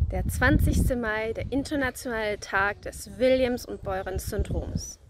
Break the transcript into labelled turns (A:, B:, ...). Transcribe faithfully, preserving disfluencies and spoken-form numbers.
A: Der zwanzigste Mai, der internationale Tag des Williams- und Beuren-Syndroms.